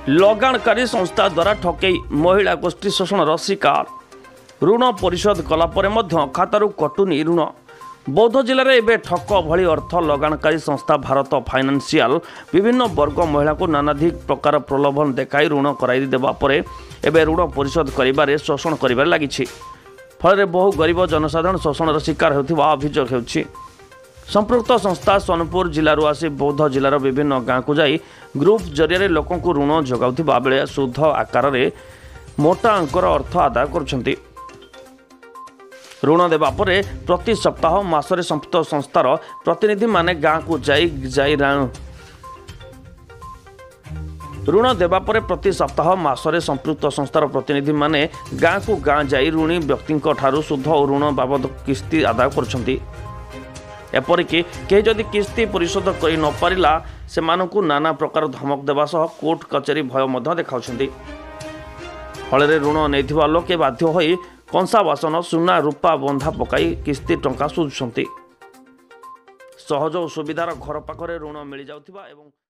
लगाणकारी संस्था द्वारा ठकई महिला गोष्ठी शोषणर शिकार ऋण परिशोध कलापर खातारू कटुनी ऋण। बौद्ध जिले में ठक भली अर्थ लगाणकारी संस्था भारत फाइनान्शियल विभिन्न वर्ग महिला को नानाधिक प्रकार प्रलोभन देखाई ऋण कराई ऋण परिशोध कर शोषण कर लगी। फल बहु गरीब जनसाधारण शोषणर शिकार होता अभियोग होछि। संपृक्त संस्था सोनपुर जिलूर आसी बौद्ध जिलार विभिन्न गाँव को जाई ग्रुप जरिए लोकों को ऋण जोगाउथिबा बेले सुध आकार में मोटा अंकर अर्थ आदाय करुछंती। ऋण देवा परे प्रति सप्ताह मासरे संपृक्त संस्थार प्रतिनिधि माने गाँव को जाई ऋण देवा परे प्रति सप्ताह मासरे संपृक्त संस्थार प्रतिनिधि माने गाँव को गाँ जाई ऋणी व्यक्ति ठारू सुध और ऋण बाबद किस्ती आदाय करुछंती। एपरिकी कहीं जदि किस्ती परिशोध कर न पारिला से मानकु नाना प्रकार धमक देवा सह कोर्ट कचेरी भय मध्य देखाउछंती। फल ऋण नैथिबा लोके बाध्य होई कंसा बासन सुना रूपा बंधा पकाई किस्ती टंका सुझुछंती। सहज और सुविधार घर पाखरे ऋण मिल जाउथिबा एवं